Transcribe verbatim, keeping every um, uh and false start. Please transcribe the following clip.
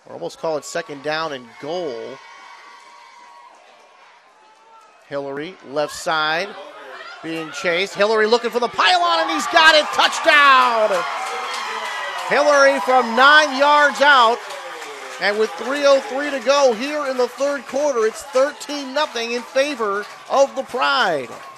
or almost call it second down and goal. Hillary, left side, being chased. Hillary looking for the pylon, and he's got it. Touchdown! Hillary from nine yards out. And with three oh three to go here in the third quarter, it's thirteen nothing in favor of the Pride.